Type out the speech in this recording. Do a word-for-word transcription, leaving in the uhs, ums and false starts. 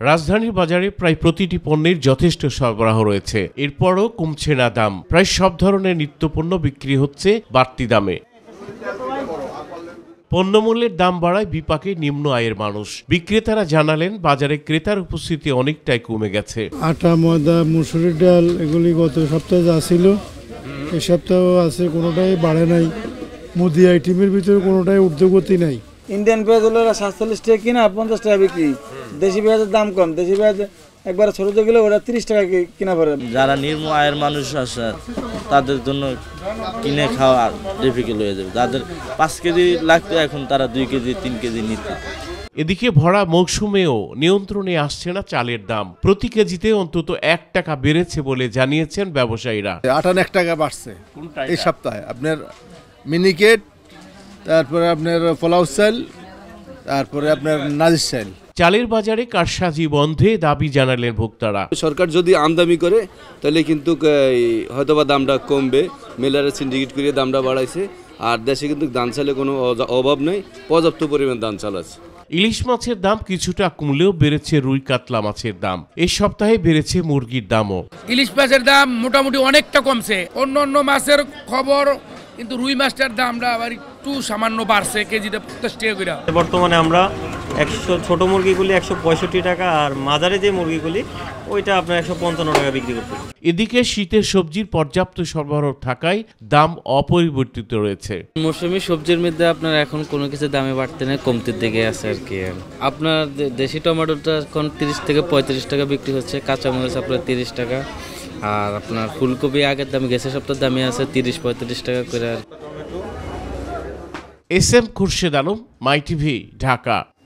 রাজধানীর বাজারে প্রায় প্রতিটি পণ্যের যথেষ্ট সরবরাহ রয়েছে, এরপরও কমছে না দাম। প্রায় সব ধরনের নিত্যপণ্য বিক্রি হচ্ছে বাড়তি দামে। পণ্যমূল্যের দাম বাড়ায় বিপাকে নিম্ন আয়ের মানুষ। বিক্রেতারা জানালেন, বাজারে ক্রেতার উপস্থিতি অনেকটাই কমে গেছে। আটা, ময়দা, মুসুরির ডাল এগুলি গত সপ্তাহে যা ছিল এই সপ্তাহেও আছে, কোনোটাই বাড়ে নাই। মুদি আইটেমের ভিতরে কোনোটাই ঊর্ধ্বগতি নাই। ইন্ডিয়ান পেঁয়াজ হলো সাতচল্লিশ টাকা কিনা, পঞ্চাশ টাকা বিক্রি। দেশি পেঁয়াজের দাম কম, দেশি পেঁয়াজ একবার ছোট গেলে ওরা তিরিশ টাকা কিনা পড়ে। যারা নিম্ন আয়ের মানুষ আছে তাদের জন্য কিনে খাওয়া ডিফিকাল্ট হয়ে যাবে। যাদের পাঁচ কেজি লাগতো এখন তারা দুই কেজি তিন কেজি নিতে। এদিকে ভরা মৌসুমেও নিয়ন্ত্রণে আসছে না চালের দাম। প্রতি কেজিতে অন্তত এক টাকা বেড়েছে বলে জানিয়েছেন ব্যবসায়ীরা। আটান্ন এক টাকা বাড়ছে এই সপ্তাহে। আপনার মিনিকেট, তারপরে আপনার পোলাও চাল, তারপরে আপনার নাজির চাল। চালের বাজারে কারসাজি বন্ধে দাবি জানালেন ভোক্তারা। সরকার যদি আমদানি করে তাহলে কিন্তু হয়তোবা দামটা কমবে। মিলারের সিন্ডিকেট করে দামটা বাড়াইছে। আর দেশে কিন্তু ধান চালে কোনো অভাব নেই, পর্যাপ্ত পরিমাণ ধান চাল আছে। ইলিশ মাছের দাম কিছুটা কমলেও বেড়েছে রুই কাতলা মাছের দাম। এই সপ্তাহে বেড়েছে মুরগির দামও। ইলিশ মাছের দাম মোটামুটি অনেকটা কমছে। অন্য অন্য মাছের খবর, কিন্তু রুই মাছটার দামটা আবার একটু সামান্য বাড়ছে, কেজিতে পঞ্চাশ টাকা করে। বর্তমানে আমরা একশো ছোট মুরগিগুলি একশো পঁয়ষট্টি টাকা, আর মাঝারি যে মুরগিগুলি ওইটা আপনার একশো পঞ্চান্ন টাকা বিক্রি করতে। এদিকে শীতের সবজির পর্যাপ্ত সরবরাহ থাকায় দাম অপরিবর্তিত রয়েছে। মৌসুমি সবজির মধ্যে আপনার এখন কোনো কিছু দামে বাড়তে নেই, কমতির দিকে আছে আর কি। আপনার দেশি টমেটোটা এখন তিরিশ থেকে পঁয়ত্রিশ টাকা বিক্রি হচ্ছে, কাঁচামরিচ আপনার তিরিশ টাকা। আর আপনার ফুলকপি আগের দামে গেছে সপ্তাহের দামে আছে তিরিশ পঁয়ত্রিশ টাকা করে। S M Khurshed Alam, my TV, Dhaka.